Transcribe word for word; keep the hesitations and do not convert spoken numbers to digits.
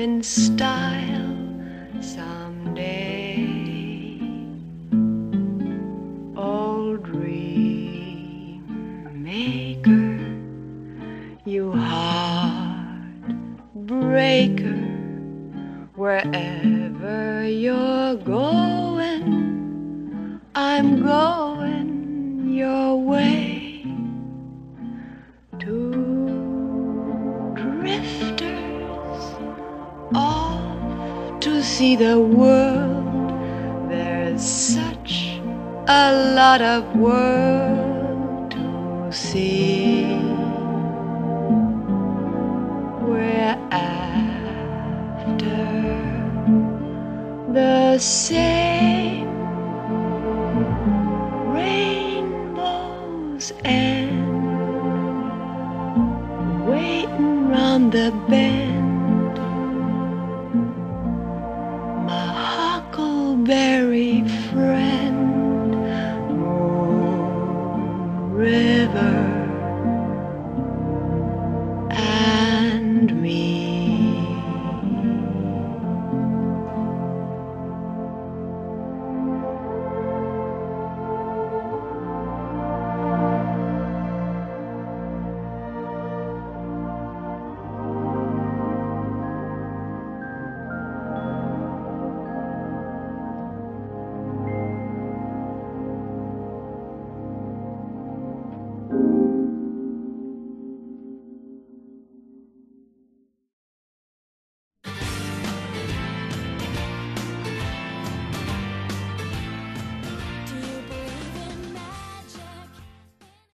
in style someday. Oh, dream maker, you heartbreaker, wherever you're going, I'm going your way. Two drifters off to see the world. There's such a lot of world to see. We're after the same rainbow's end, waiting round the bend.